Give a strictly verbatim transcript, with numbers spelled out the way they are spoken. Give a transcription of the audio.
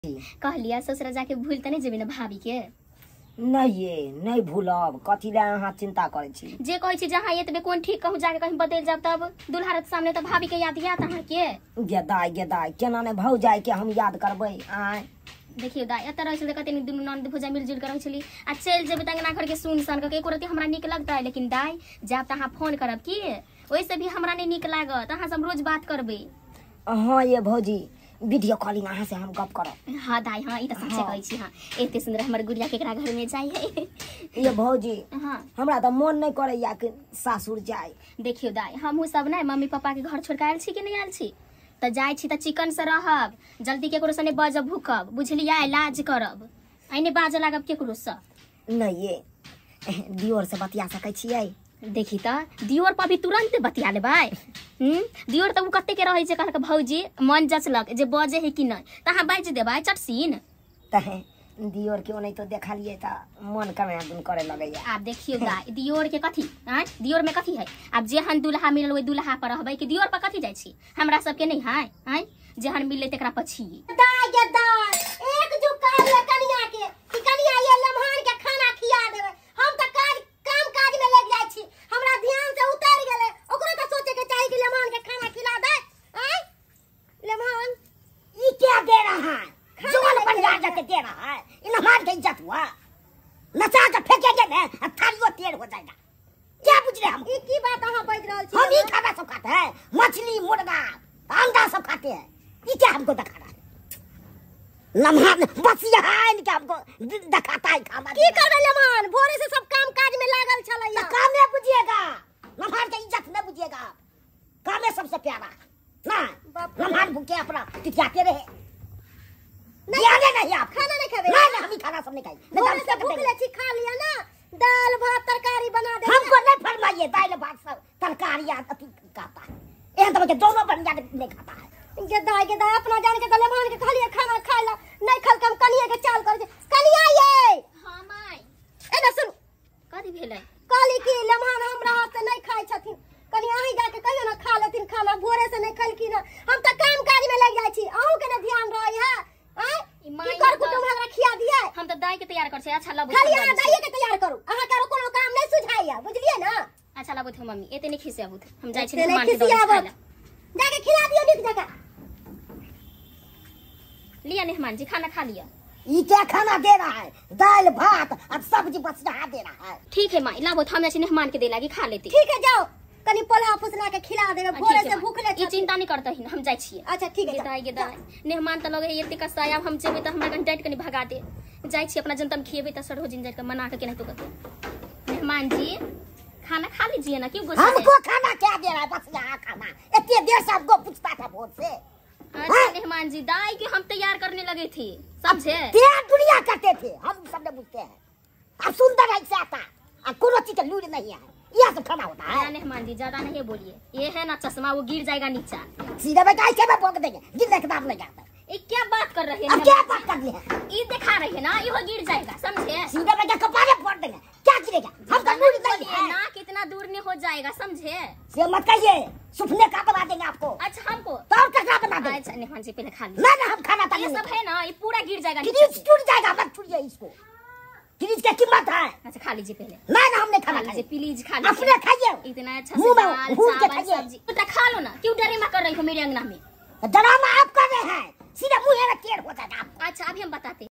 कह लिया ससुर जाके भूल त नहीं जेबी ना भाभी के नहीं ये नहीं भूलब कथी ले अहाँ चिंता करे छी जे कहै छी जहां एतबे कोन ठीक कहूं जाके कहीं बदल जाब तब दुल्हारत सामने तो भाभी के याद याद अहाँ के गेदाई गेदाई केना ने भौ जाय के हम याद करबै आय देखियो दाई एत रह छले कते दुनु ननद भुजा मिलजुल कर छली आ चल जेबे तंगना घर के सुन सन के एको रति हमरा निक लगता है लेकिन दाई जाब त अहाँ फोन करब की ओइसे भी हमरा नहीं निक लागत अहाँ सब रोज बात करबे हां ये भौजी वीडियो कॉलिंग अहाँ से हम गप करब हां दाई हां ई त सच्चे कहै छी हां एते सुंदर हमर गुड़िया केकरा घर में जाई है ये भौजी हां हमरा त मन नहीं करैया कि सासुर जाय देखियो दाई हमहु सब ना मम्मी पापा के घर छोड़ के आयल छी कि नहीं आयल छी त जाय छी त चिकन से रहब जल्दी केकरो सने बजब भूकब बुझलिया लाज करब आइने बाज लागब केकरो से नहीं ये दियोर से बतिया सकै छियै देखी त दियोर पर भी तुरंत बतिया लेबै हम दियोर त उ कते के रहै छै कहलक भौजी मन जचलक जे बजे है कि नहीं त अहाँ बाज देबै चटसीन तहे दियोर के ओनै तो देखा लिए त मन कमे गुन करे लगैया आप देखियो दाई दियोर के कथी हैं दियोर में कथी है अब जेहन दुल्हा मिलल ओइ दुल्हा पर रहबै कि दियोर पर कथी जाय छी हमरा सब के नहीं है हैं जेहन मिलले तकरा पछी दाई गे दाई एक जो काज ले कनिया के कि कनिया ये लम्हान के खाना खिया देबै हम त काज काम काज में लग जाय छी हमरा ध्यान से उतर गेले ओकरो त सोचे के चाहिए कि लम्हान के खाना खिला दे हैं लम्हान ई क्या दे रहा है जोन बन जाके दे रहा है इन हमार के इज्जत हुआ नचा के फेंकेंगे ना थालियो टेढ़ हो जाएगा क्या बुझ रहे हम ई की बात अहाँ बज रहल छी हम ही खाना सब खाते हैं मछली मुर्गा अंडा सब खाते हैं ये क्या हमको दिखा रहा है लम्हा बस यहाँ इनके हमको दिखाता है खाना की करबे लम्हान भोरे से सब काम काज में लागल छलैया काम नहीं बुझिएगा लम्हान के इज्जत नहीं बुझिएगा काम है सबसे प्यारा ना लम्हान भूखे अपना टिकाते रहे नहीं आने नहीं आप खाना नहीं खावे नहीं नहीं हम ही खाना सब नहीं खाएंगे भोरे से भूख ले छी खा लिया ना दाल भात तरकारी बना दे हमको नहीं फरमाइए दाल भात सब तरकारी अति खाता है ये तो के दोनों बन जाने नहीं खाता है गे दाई गे दाई अपना जान के त लम्हान के खाली खाना खाइला नहीं खल कम कनिया के चाल कर कनिया ये हां माई ए ना सुन कथी भेलै काली की लम्हान हमरा हाथ से नहीं खाई छथिन कनिया ही जाके कहियो ना खा लेथिन खाना भोरे से नहीं खलखिन हम त काम काज में लग जाय छी अहू के ना ध्यान रहै है हैं की कर कुटुम हमरा खिया दिए हम त दाई के तैयार कर छै अच्छा लबो खाली अहाँ दाई के तैयार करू अहाँ करो कोनो काम नहीं सुझाइया बुझलिए ना अच्छा लबो थ मम्मी एते नहीं खिसे आबू हम जाय छी एते मेहमान नहीं के खिसियाबो। दौड़ जाके खिला दियो नीक जगह लिया मेहमान जी खाना खा लिया ये क्या खाना दे रहा है दाल भात और सब्जी बस यहाँ दे रहा है ठीक है माई लाबो हम जाय छी मेहमान के दे लागी खा लेती ठीक है जाओ कनी पोला फुसला के खिला देबे भोरे से भूख ले ई चिंता नहीं करता ही हम जाय छिए अच्छा ठीक है गेदाई गेदाई मेहमान त लगे एते कसा आब हम जेबे त हमरा कन डाइट कनी भगा दे जाय छी अपना जनतम खिएबे त सर हो जिन जाय के मना के केना तो कहते मेहमान जी खाना खा लीजिए ना क्यों गुस्सा हमको खाना क्या दे रहा है बस यहाँ खाना इतने देर से आपको पूछता था भोर से अच्छा मेहमान जी दाई के हम तैयार करने लगे थे समझे क्या दुनिया करते थे हम सब ने पूछते हैं अब सुंदर ऐसे आता और कोनो चीज का लूर नहीं है यह सब खाना होता है मेहमान जी ज्यादा नहीं बोलिए ये है ना चश्मा वो गिर जाएगा नीचा सीधे में कैसे में पोक देंगे गिरने के बाद नहीं जाता ये क्या बात कर रहे अब हैं क्या बात कर लिया ये दिखा रहे हैं ना ये वो गिर जाएगा समझे सीधे में क्या कपारे फोड़ देंगे क्या गिरेगा हम तो लूर नहीं है ना कितना दूर नहीं हो जाएगा समझे ये मत कहिए सुपने का बना देंगे आपको अच्छा हमको तो और क्या बना देंगे अच्छा मेहमान जी पहले खा लीजिए ना ना हम खाना था ये सब है ना ये पूरा गिर जाएगा फ्रिज टूट जाएगा मत छुड़िए इसको फ्रिज की कीमत है अच्छा खा लीजिए पहले ना ना हमने खाना लीजिए खाया प्लीज खा लीजिए अपने खाइए इतना अच्छा मुंह से में दाल भून के चावल खाइए। सब्जी तो खा लो ना क्यों डरामा कर रही हो मेरे अंगना में ड्रामा आप कर रहे हैं सीधा मुंह में टेढ़ हो जाएगा अच्छा अभी हम बताते